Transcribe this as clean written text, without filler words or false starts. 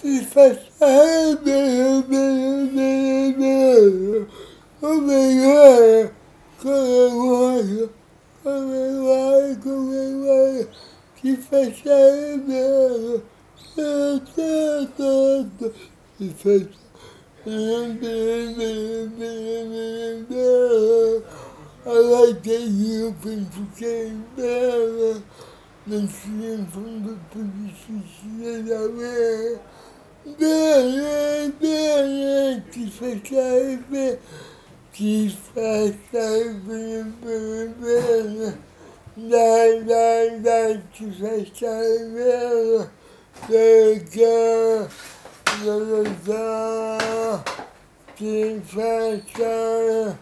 se fechar, obrigado, comemora, comemora, comemora, se fechar, se fechar. I like that you've been forgetting better than seeing from the position that I'm in. Better, keep fast, better. Keep fast,